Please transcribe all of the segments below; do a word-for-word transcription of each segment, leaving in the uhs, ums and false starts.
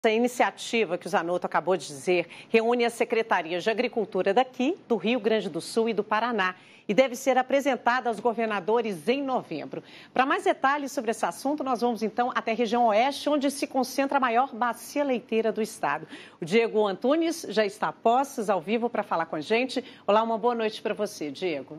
Essa iniciativa que o Zanotto acabou de dizer reúne as secretarias de agricultura daqui, do Rio Grande do Sul e do Paraná e deve ser apresentada aos governadores em novembro. Para mais detalhes sobre esse assunto, nós vamos então até a região oeste, onde se concentra a maior bacia leiteira do estado. O Diego Antunes já está a postos, ao vivo, para falar com a gente. Olá, uma boa noite para você, Diego.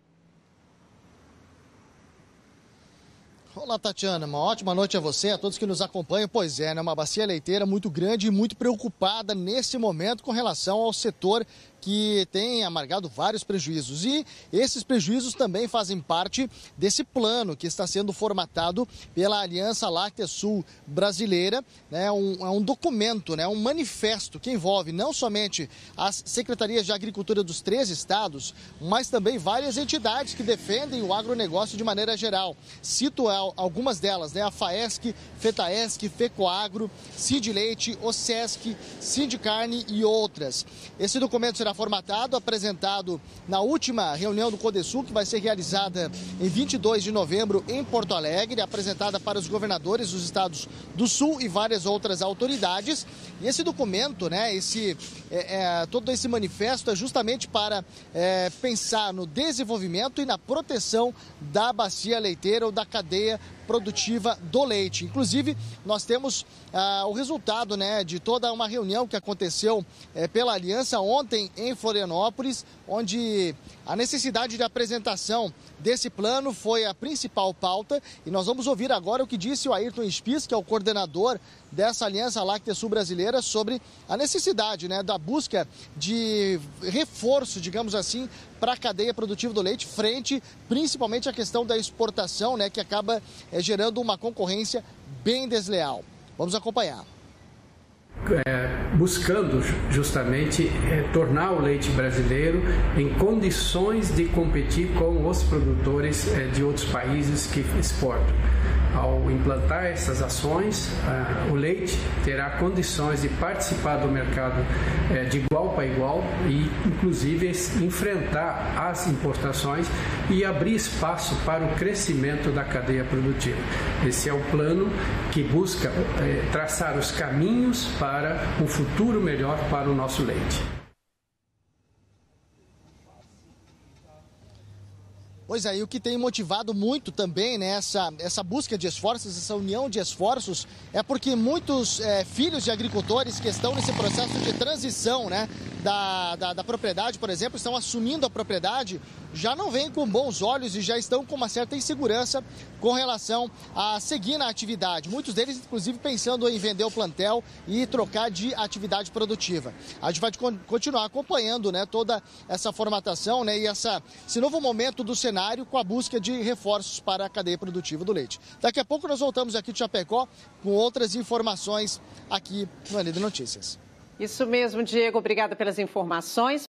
Olá, Tatiana, uma ótima noite a você, a todos que nos acompanham. Pois é, né, uma bacia leiteira muito grande e muito preocupada nesse momento com relação ao setor que tem amargado vários prejuízos. E esses prejuízos também fazem parte desse plano que está sendo formatado pela Aliança Láctea Sul Brasileira. É um, é um documento, né, um manifesto que envolve não somente as secretarias de agricultura dos três estados, mas também várias entidades que defendem o agronegócio de maneira geral. Cito algumas delas, né, a FAESC, FETAESC, FECOAGRO, Sindleite, OSESC, Sindicarne e outras. Esse documento será formatado, apresentado na última reunião do CODESUL, que vai ser realizada em vinte e dois de novembro em Porto Alegre, apresentada para os governadores dos estados do Sul e várias outras autoridades. E esse documento, né, esse, é, é, todo esse manifesto é justamente para é, pensar no desenvolvimento e na proteção da bacia leiteira ou da cadeia produtiva do leite. Inclusive, nós temos ah, o resultado, né, de toda uma reunião que aconteceu eh, pela Aliança ontem em Florianópolis, onde a necessidade de apresentação desse plano foi a principal pauta. E nós vamos ouvir agora o que disse o Ayrton Spies, que é o coordenador dessa Aliança Láctea Sul Brasileira, sobre a necessidade, né, da busca de reforço, digamos assim, para a cadeia produtiva do leite, frente principalmente à questão da exportação, né, que acaba é, gerando uma concorrência bem desleal. Vamos acompanhar. É, buscando justamente é, tornar o leite brasileiro em condições de competir com os produtores é, de outros países que exportam. Ao implantar essas ações, uh, o leite terá condições de participar do mercado uh, de igual para igual e, inclusive, enfrentar as importações e abrir espaço para o crescimento da cadeia produtiva. Esse é o plano que busca uh, traçar os caminhos para um futuro melhor para o nosso leite. Pois é, e o que tem motivado muito também, né, essa, essa busca de esforços, essa união de esforços, é porque muitos é, filhos de agricultores que estão nesse processo de transição, né, da, da, da propriedade, por exemplo, estão assumindo a propriedade, já não vêm com bons olhos e já estão com uma certa insegurança com relação a seguir na atividade. Muitos deles, inclusive, pensando em vender o plantel e trocar de atividade produtiva. A gente vai continuar acompanhando, né, toda essa formatação, né, e essa, esse novo momento do cenário com a busca de reforços para a cadeia produtiva do leite. Daqui a pouco nós voltamos aqui de Chapecó com outras informações aqui no N D Notícias. Isso mesmo, Diego. Obrigada pelas informações.